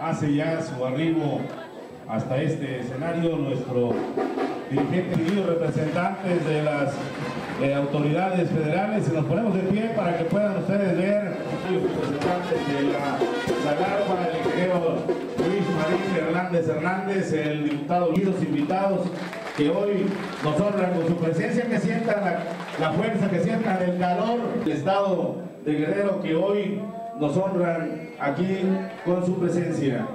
hace ya su arribo hasta este escenario nuestro dirigente y representantes de las autoridades federales. Y nos ponemos de pie para que puedan ustedes ver los representantes de la Zagarpa, el ingeniero Luis Marín Hernández, el diputado, los invitados que hoy nos honran con su presencia, que sientan la fuerza, que sientan el calor del estado de Guerrero, que hoy nos honran aquí con su presencia.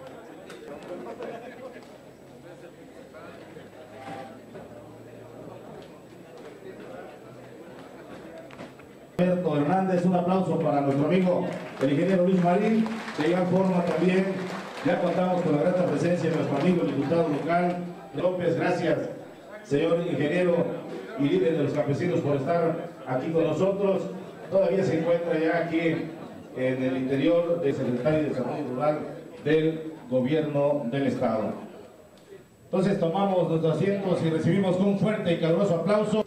Alberto Hernández, un aplauso para nuestro amigo el ingeniero Luis Marín. De igual forma también ya contamos con la grata presencia de nuestro amigo el diputado local López. Gracias, señor ingeniero y líder de los campesinos, por estar aquí con nosotros. Todavía se encuentra ya aquí en el interior del secretario de Desarrollo Rural del Gobierno del Estado. Entonces tomamos nuestros asientos y recibimos con un fuerte y caluroso aplauso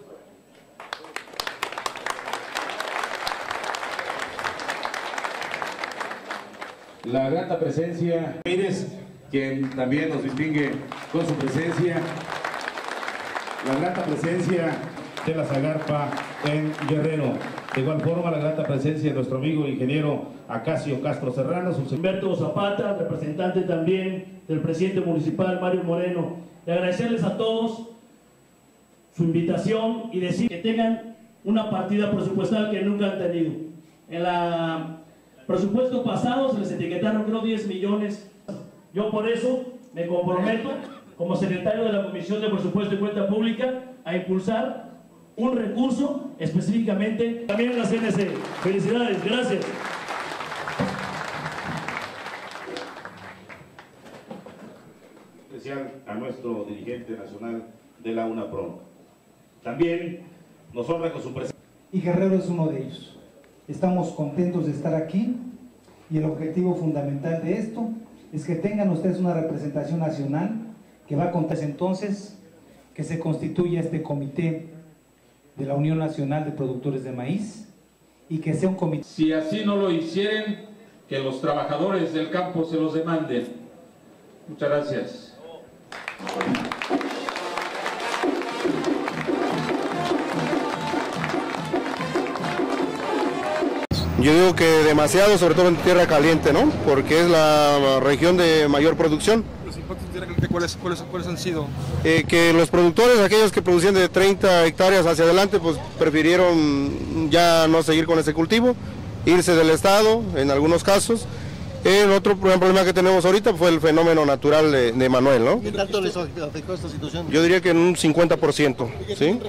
la grata presencia de Pérez, quien también nos distingue con su presencia, la grata presencia de la Zagarpa en Guerrero. De igual forma, la grata presencia de nuestro amigo ingeniero Acacio Castro Serrano, Humberto Zapata, representante también del presidente municipal Mario Moreno. Y agradecerles a todos su invitación y decir que tengan una partida presupuestal que nunca han tenido. En la presupuesto pasado se les etiquetaron creo 10 millones. Yo por eso me comprometo como secretario de la Comisión de Presupuesto y Cuenta Pública a impulsar un recurso específicamente también en la CNC. Felicidades, gracias. Especial a nuestro dirigente nacional de la UNAPRO. También nos honra con su presencia. Y Guerrero es uno de ellos. Estamos contentos de estar aquí y el objetivo fundamental de esto es que tengan ustedes una representación nacional que va a contar entonces que se constituya este comité de la Unión Nacional de Productores de Maíz y que sea un comité. Si así no lo hicieren, que los trabajadores del campo se los demanden. Muchas gracias. Yo digo que demasiado, sobre todo en tierra caliente, ¿no? Porque es la región de mayor producción. ¿Los impactos en tierra caliente cuáles han sido? Que los productores, aquellos que producían de 30 hectáreas hacia adelante, pues prefirieron ya no seguir con ese cultivo, irse del estado en algunos casos. El otro problema que tenemos ahorita fue el fenómeno natural de Manuel, ¿no? ¿Qué tanto les afectó esta situación? Yo diría que en un 50%, ¿sí?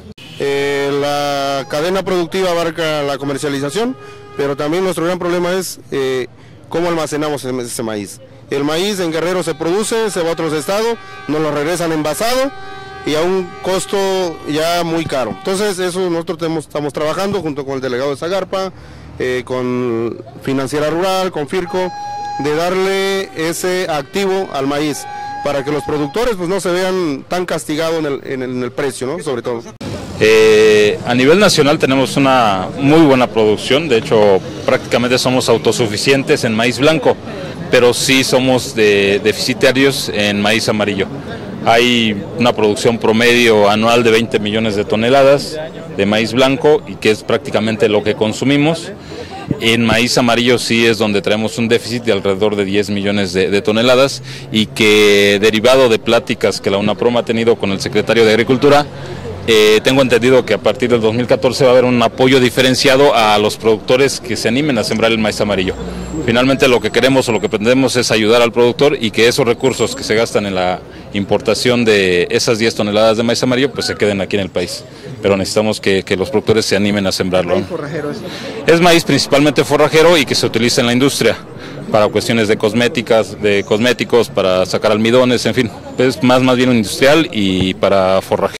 La cadena productiva abarca la comercialización, pero también nuestro gran problema es cómo almacenamos ese maíz. El maíz en Guerrero se produce, se va a otros estados, nos lo regresan envasado y a un costo ya muy caro. Entonces eso nosotros estamos trabajando junto con el delegado de Zagarpa, con Financiera Rural, con Firco, de darle ese activo al maíz para que los productores pues no se vean tan castigados en el precio, ¿no? Sobre todo. A nivel nacional tenemos una muy buena producción, de hecho prácticamente somos autosuficientes en maíz blanco, pero sí somos deficitarios en maíz amarillo. Hay una producción promedio anual de 20 millones de toneladas de maíz blanco y que es prácticamente lo que consumimos. En maíz amarillo sí es donde traemos un déficit de alrededor de 10 millones de toneladas y que derivado de pláticas que la UNAPROM ha tenido con el secretario de Agricultura, tengo entendido que a partir del 2014 va a haber un apoyo diferenciado a los productores que se animen a sembrar el maíz amarillo. Finalmente lo que queremos o lo que pretendemos es ayudar al productor y que esos recursos que se gastan en la importación de esas 10 toneladas de maíz amarillo pues se queden aquí en el país. Pero necesitamos que los productores se animen a sembrarlo. ¿Maíz forrajero es maíz principalmente forrajero y que se utiliza en la industria para cuestiones de cosméticos, para sacar almidones, en fin, es más bien industrial y para forraje.